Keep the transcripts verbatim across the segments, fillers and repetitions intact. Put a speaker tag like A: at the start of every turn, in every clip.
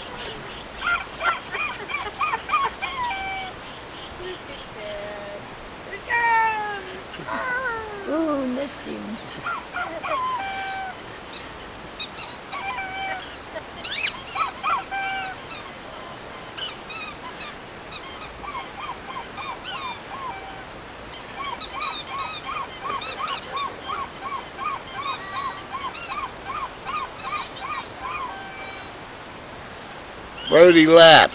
A: Ooh, missed him.
B: Brody lapped.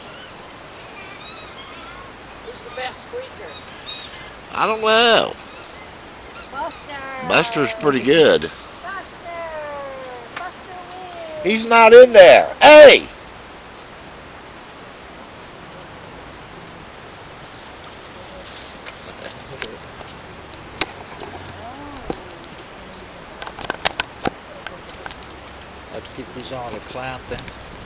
C: Who's the best squeaker?
B: I don't know.
A: Buster.
B: Buster's pretty good.
A: Buster. Buster wins.
B: He's not in there. Hey!
C: Have to keep these on a clamp then.